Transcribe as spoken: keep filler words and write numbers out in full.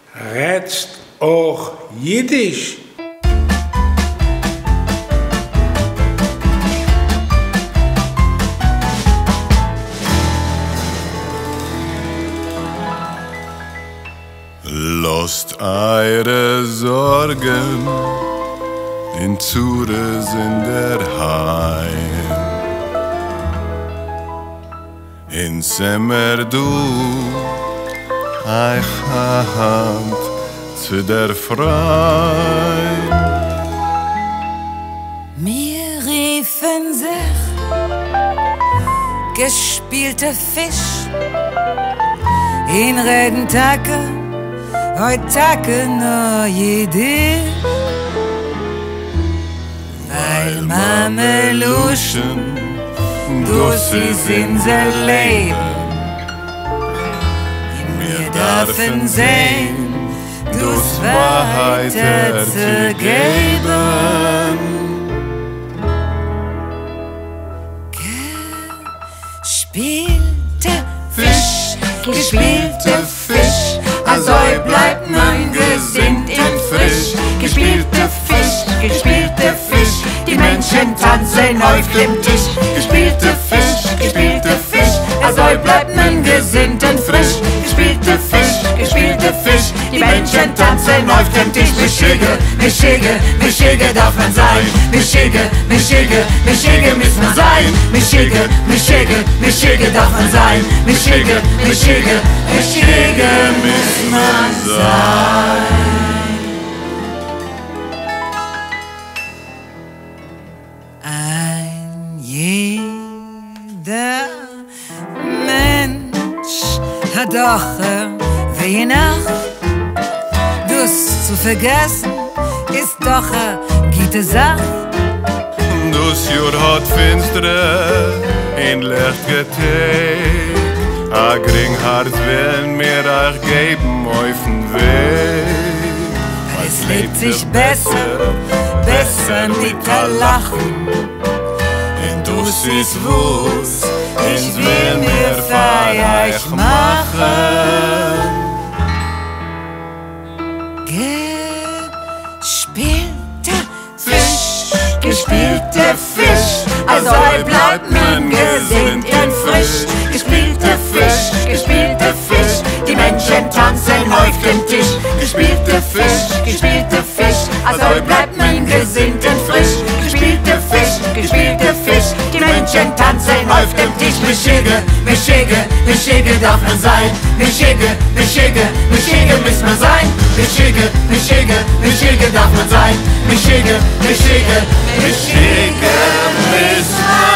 Redst auch Jiddisch? Lasst eure Sorgen in Zures in der Heim. In Semmer du eich Hand zu der Freim. Mir riefen sich gespielte Fisch in Reden Tacke, heut Tacke nur Jiddisch. Weil Mameluschen, dus is unser Leben. Wir dürfen sehen, dus weiter zu geben. Gespielte Fisch, gespielte Fisch, also bleibt man gesinnt und frisch. Gespielte Fisch, gespielte Fisch, die Menschen tanzen auf dem Tisch. Gespielte Fisch, gespielte Fisch, also bleibt man gesinnt und frisch. Gespielte Fisch, gespielte Fisch, die Menschen tanzen auf dem Tisch. Mischige, Mischige, Mischige darf man sein. Mischige, Mischige, Mischige muss man sein. Mischige, Mischige, Mischige darf man sein. Mischige, Mischige, Mischige muss man sein. Ein jeder Mensch hat doch wie Nacht. Das zu vergessen ist doch eine gute Sache. Dus Jur hat finstere in Licht getägt. A gring hart will mir euch geben auf den Weg. Es lebt sich besser, besser mit der Lachen. Und dus ist wo's, Ich will mir feierlich machen. Gespielte Fisch, gespielte Fisch, also bleibt man gesinnt und frisch. Gespielte Fisch, gespielte Fisch, die Menschen tanzen auf dem Tisch. Gespielte Fisch, gespielte Fisch, also bleibt man gesinnt und frisch. Gespielte Fisch, gespielte Fisch, die Menschen tanzen auf dem Tisch. Mischige, Mischige, Mischige darf man sein. Mischige, Mischige, Mischige muss man sein. Mischige, Mischige, Mischige darf man sein. Mischige, Mischige, Mischige muss man sein.